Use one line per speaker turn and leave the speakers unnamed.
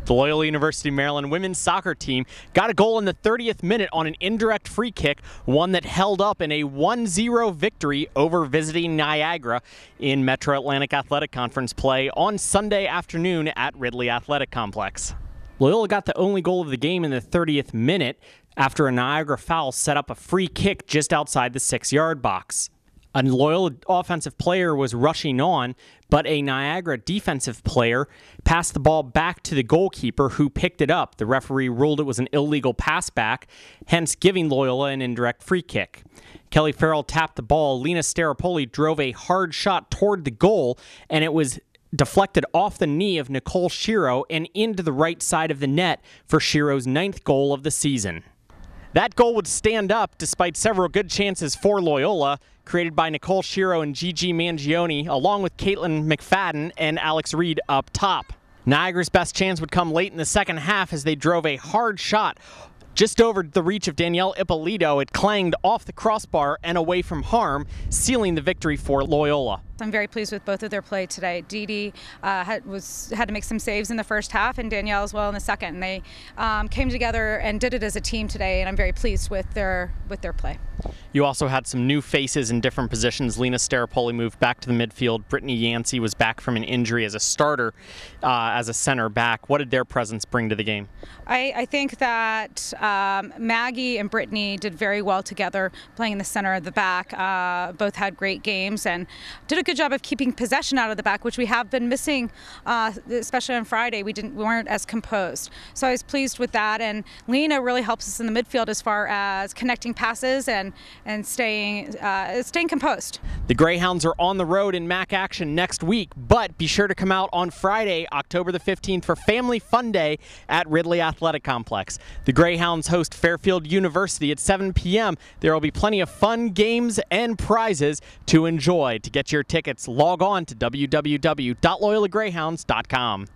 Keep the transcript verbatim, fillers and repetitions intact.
The Loyola University Maryland women's soccer team got a goal in the thirtieth minute on an indirect free kick, one that held up in a one zero victory over visiting Niagara in Metro Atlantic Athletic Conference play on Sunday afternoon at Ridley Athletic Complex. Loyola got the only goal of the game in the thirtieth minute after a Niagara foul set up a free kick just outside the six-yard box. A Loyola offensive player was rushing on, but a Niagara defensive player passed the ball back to the goalkeeper, who picked it up. The referee ruled it was an illegal pass back, hence giving Loyola an indirect free kick. Kelly Farrell tapped the ball. Lina Staropoli drove a hard shot toward the goal, and it was deflected off the knee of Nichole Schiro and into the right side of the net for Schiro's ninth goal of the season. That goal would stand up despite several good chances for Loyola, created by Nichole Schiro and Gigi Mangione, along with Caitlin McFadden and Alex Reed up top. Niagara's best chance would come late in the second half as they drove a hard shot just over the reach of Danielle Ippolito. It clanged off the crossbar and away from harm, sealing the victory for Loyola.
I'm very pleased with both of their play today. Dee Dee uh, had, was, had to make some saves in the first half, and Danielle as well in the second. And they um, came together and did it as a team today, and I'm very pleased with their with their play.
You also had some new faces in different positions. Lina Staropoli moved back to the midfield. Brittany Yancey was back from an injury as a starter, uh, as a center back. What did their presence bring to the game?
I, I think that um, Maggie and Brittany did very well together, playing in the center of the back. Uh, both had great games and did a good job of keeping possession out of the back, which we have been missing, uh, especially on Friday. We didn't we weren't as composed. So I was pleased with that, and Lina really helps us in the midfield as far as connecting passes and and staying uh, staying composed.
The Greyhounds are on the road in M A C action next week, but be sure to come out on Friday, October the fifteenth, for Family Fun Day at Ridley Athletic Complex. The Greyhounds host Fairfield University at seven p m There will be plenty of fun, games, and prizes to enjoy. To get your tickets, log on to w w w dot loyola greyhounds dot com.